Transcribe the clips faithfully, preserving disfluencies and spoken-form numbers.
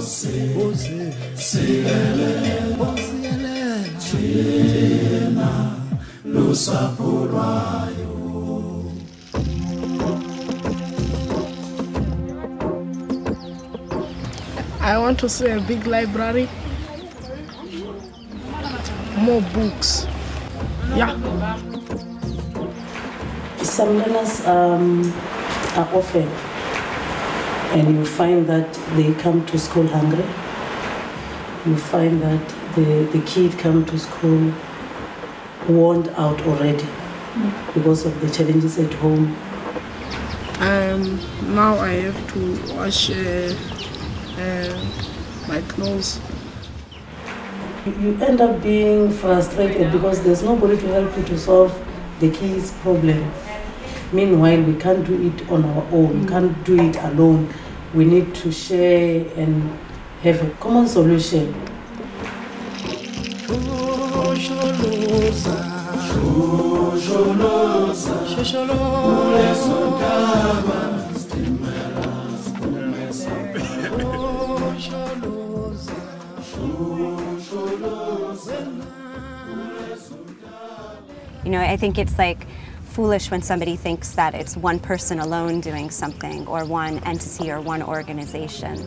I want to see a big library, more books. Yeah. Some learners um, are orphaned, and you find that they come to school hungry. You find that the, the kid come to school worn out already mm. because of the challenges at home. Um, now I have to wash uh, uh, my clothes. You end up being frustrated because there's nobody to help you to solve the kids' problem. Meanwhile, we can't do it on our own. We can't do it alone. We need to share and have a common solution. You know, I think it's like foolish when somebody thinks that it's one person alone doing something, or one entity or one organization.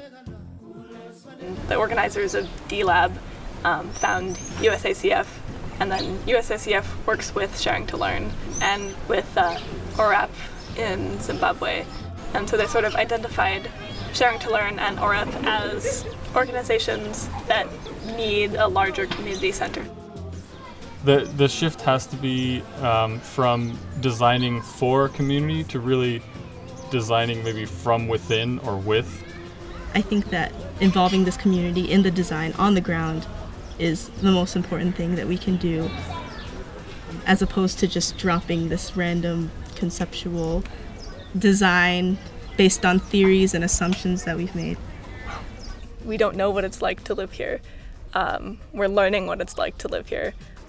The organizers of D Lab um, found U S A C F, and then U S A C F works with Sharing to Learn and with uh, O R A P in Zimbabwe. And so they sort of identified Sharing to Learn and O R A P as organizations that need a larger community center. The, the shift has to be um, from designing for community to really designing maybe from within or with. I think that involving this community in the design on the ground is the most important thing that we can do, as opposed to just dropping this random conceptual design based on theories and assumptions that we've made. We don't know what it's like to live here. Um, we're learning what it's like to live here.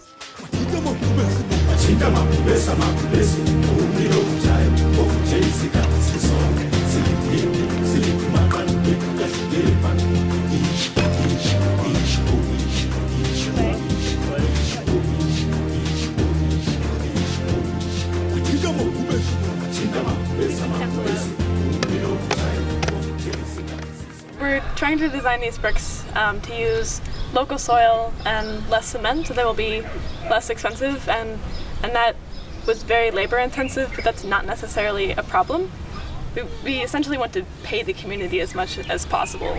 We're trying to design these bricks um, to use local soil and less cement, so they will be less expensive, and and that was very labor intensive, but that's not necessarily a problem. We, we essentially want to pay the community as much as possible.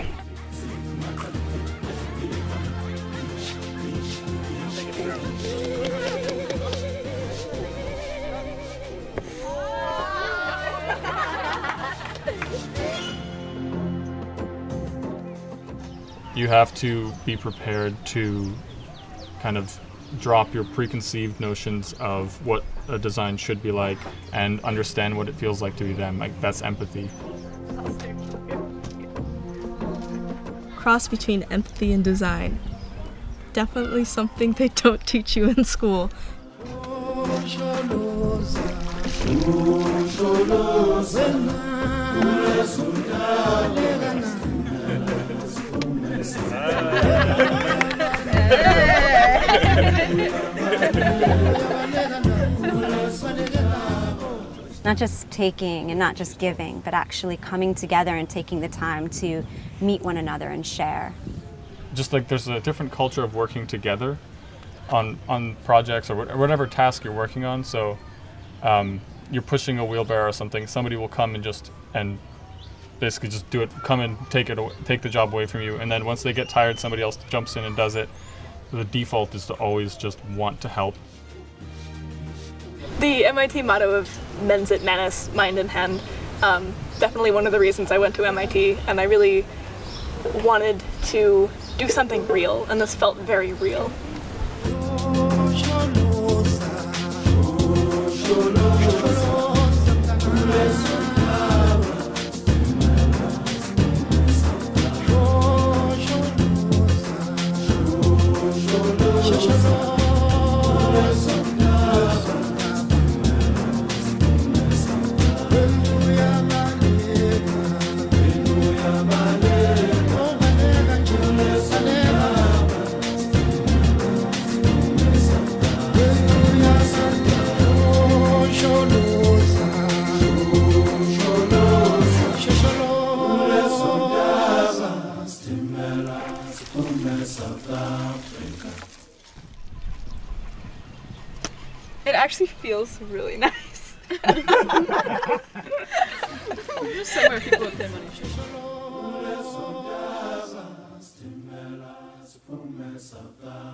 You have to be prepared to kind of drop your preconceived notions of what a design should be like and understand what it feels like to be them. Like, that's empathy. Cross between empathy and design. Definitely something they don't teach you in school. Not just taking and not just giving, but actually coming together and taking the time to meet one another and share. Just like there's a different culture of working together on on projects or whatever task you're working on. So um, you're pushing a wheelbarrow or something, somebody will come and just and basically just do it, come and take it, take the job away from you, and then once they get tired, somebody else jumps in and does it. The default is to always just want to help. The M I T motto of mens et manus, mind in hand, um, definitely one of the reasons I went to M I T, and I really wanted to do something real, and this felt very real. It actually feels really nice. Just somewhere people would pay money. Stimela,